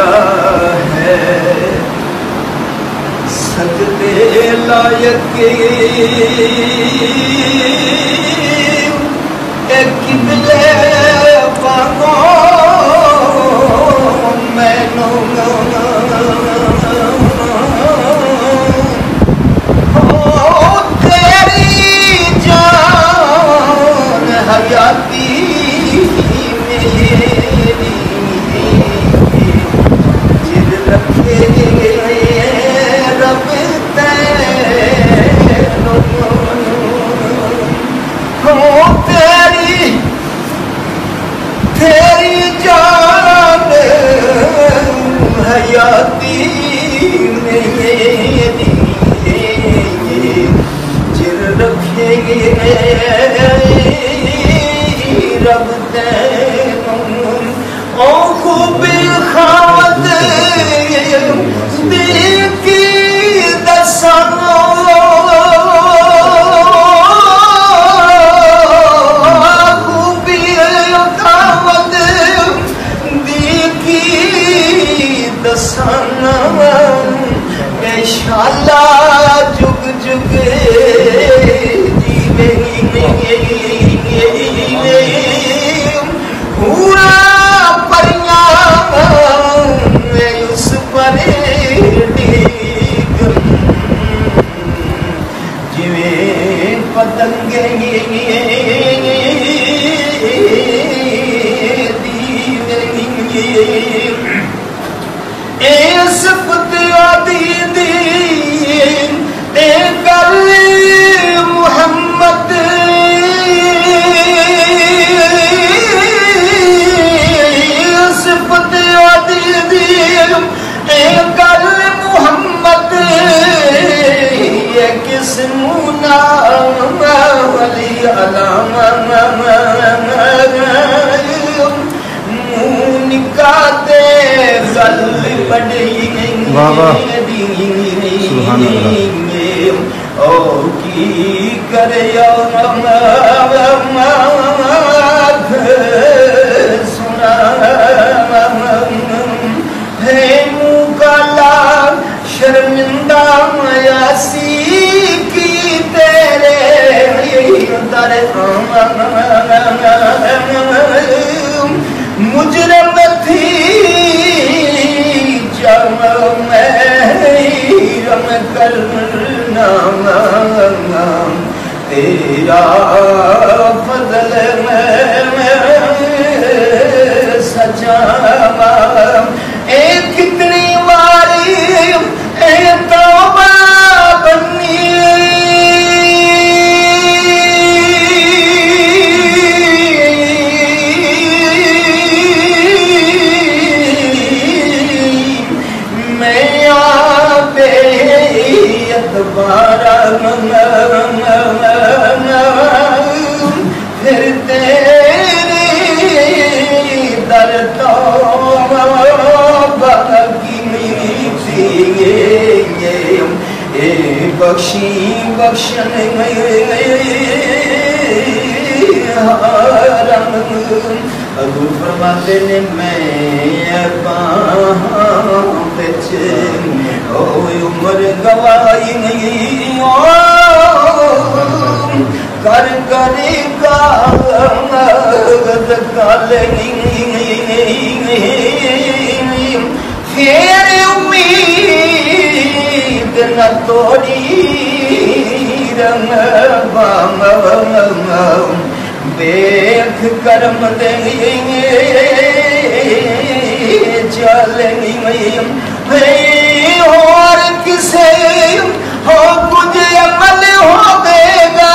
तेरा है सजदे लायक किबले पागो मैनू तेरी जान हयाती मेरी जिद रखे रब तैनू तेरी जान हयाती मेरी जिद रखेगी रब तैनू ओ खूबी खावत की दसानो खूबी खावत की दसाना शाला जुग जुग पूरा परियां उस परे जिवें पतंगे सिफत आदि दी गल मुहम्मद सिफत आदि दी गल मुहम्मद ये किस मुनाम वली अलामा निकाते गल बड़ी ओ की करे सुना है मुँह काला शर्मिंदा मयासी की तेरे दर मुजरम थी जब महरम करना तेरा फजल में सजा कितनी मारी तौबा बनी फिर तेरी दर तो बाकी बख्शी बख्शन अबू फरमाते ने मैं बिच उम्र गवाई नहीं कर करेगा फिर उम्मीद न तोड़ी रंग देख कर्म देंगे चलेंगे और किसे हो कुछ अमल हो देगा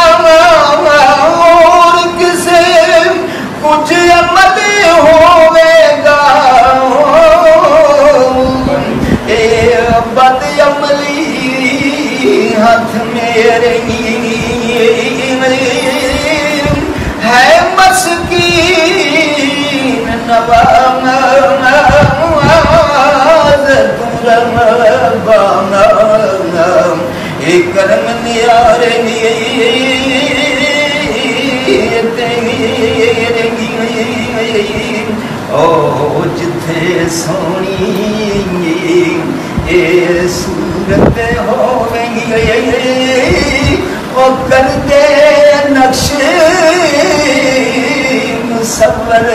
और किसे कुछ अमल होगा ए बद अमली हाथ मेरे है मस्कीन नवाज तुरबाना एक करम नियारे ओ जित किथे सोनी ए सूरत होवेंगी ओ कर दे नक्शे मुसव्वर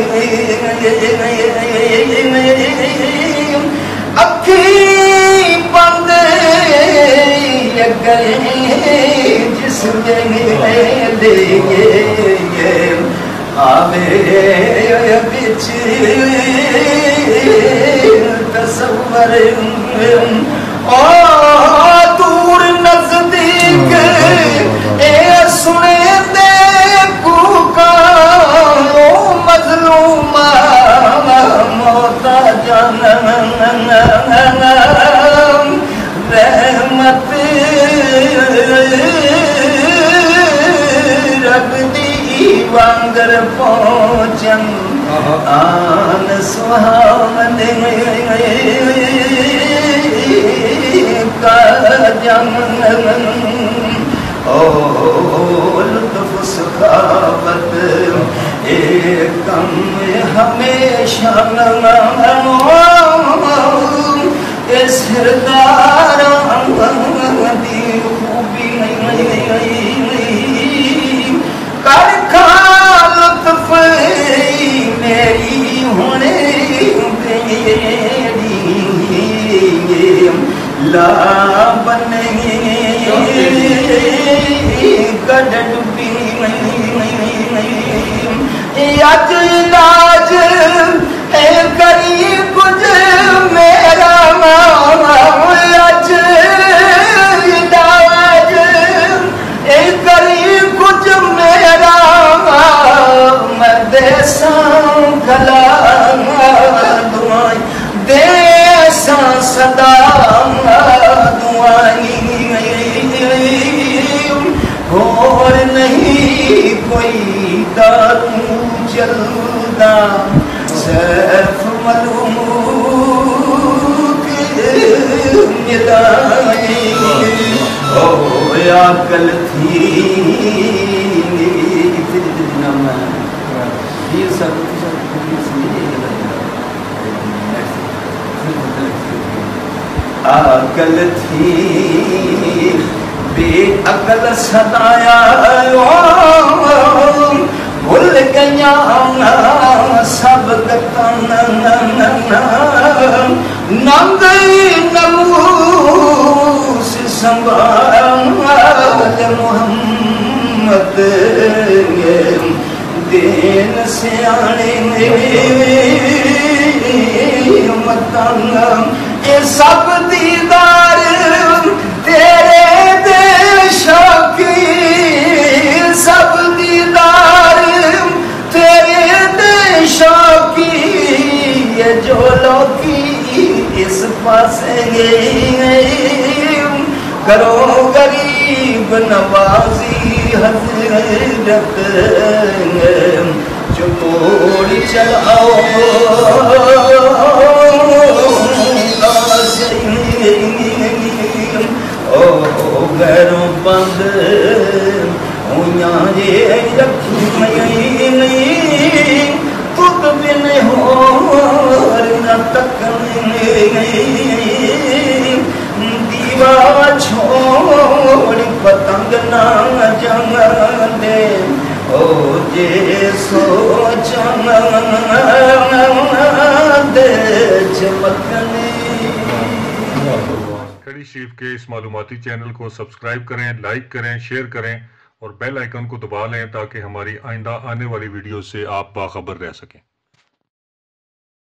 अखी बंद जिसमें देंगे आवे बिच तसव्वुर ओ दूर नजदीक ए सुने दे पुकारो मजलूमा मौता जानम रहमत रब दी वांगर पहुंचन आन सुहावन का जम ओ लुत्फ सखावत एकम हमेशा इस हिरदार दी खूबी कर खा लुत्फ मेरी होने ला बने गड डुबी अज इलाज है करी कुछ मेरा अज इलाज है करी कुछ मेरा मैं देसा गला दुआई देसा सदा दुआई और नहीं कोई दारू चलदा सैफ मलूक मिलाई ओ या कल थी ये सब अकल थी बेअकल सदाया भूल गया सब नंद नमूस संभाल मोहम्मद देन सियाने मतन ये सब दीदार तेरे देशों की सब दीदार तेरे देशों की ये जो लोकी इस पासे करो गरीब नवाजी हजरत जो मोड़ चलाओ ओ गैरों बंद ये रखी नहीं खुद बिन हो न तक दीवा छोड़ पतंग ना जंग दे ओ जे सोचन दे चमकने। खड़ी शरीफ के इस मालूमाती चैनल को सब्सक्राइब करें, लाइक करें, शेयर करें और बेल आइकन को दबा लें ताकि हमारी आइंदा आने वाली वीडियो से आप बाखबर रह सकें।